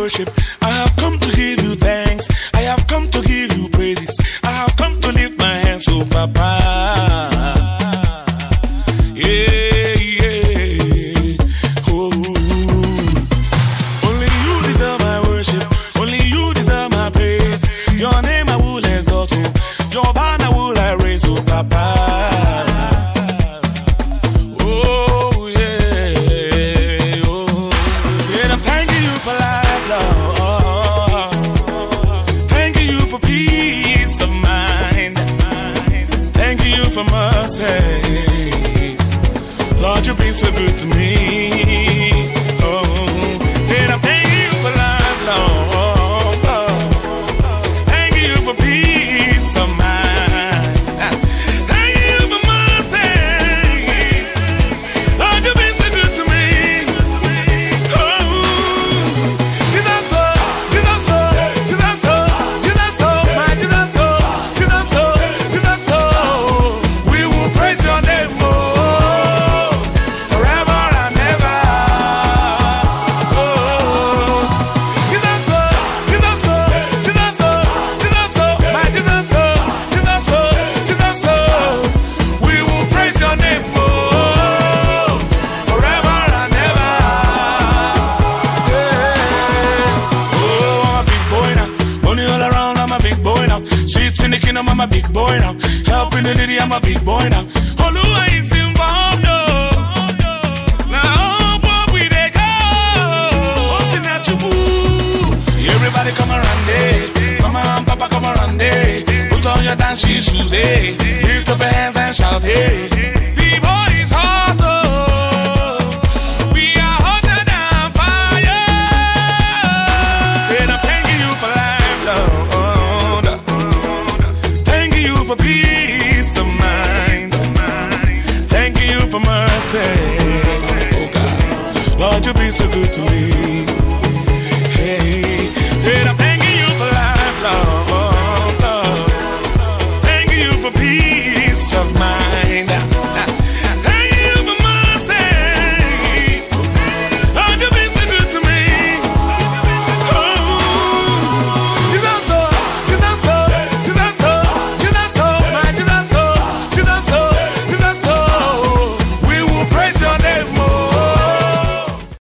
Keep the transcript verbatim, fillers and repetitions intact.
worship. I have come to give you thanks. I have come to give you praises. I have come to lift my hands, oh Papa. Yeah, yeah. Oh, only you deserve my worship. Only you deserve my praise. Your name I will exalt, oh. Your banner will I raise, oh Papa. Oh yeah, oh. Said I'm thanking you for life, Lord. Thanking you for peace of mind. Thanking you for mercies. Lord, you've been so good to me. Oh, said I'm thanking you for life, Lord. Thanking you for peace of mind. Thanking you for mercy. Lord, you've been so good to me. Oh, Jesus, oh, Jesus, oh, Jesus, oh, Jesus, oh, my Jesus, oh, Jesus, oh, Jesus, oh. We will praise your name, oh, forever and ever. Oh, Jesus, oh, Jesus, oh, Jesus, oh, Jesus, oh, my Jesus, oh, Jesus, oh, Jesus, oh. We will praise your name, oh, forever and ever. Yeah. Oh, I'm a big boy now. Money all around, I'm a big boy now. Streets in the kingdom, I'm a big boy now. Helping the needy, I'm a big boy now. Oluwa is involved, oh. Now, what we they go? What's in that you? Everybody come around, eh? Mama and Papa come around, eh? Put on your dancing shoes, eh? Lift up your hands and shout, eh? The boy is hot, oh. We are hotter than fire. Said I'm thanking you for life, Lord. Thanking you for peace of mind. Thanking you for mercy. Oh God, Lord, you've been so good to me.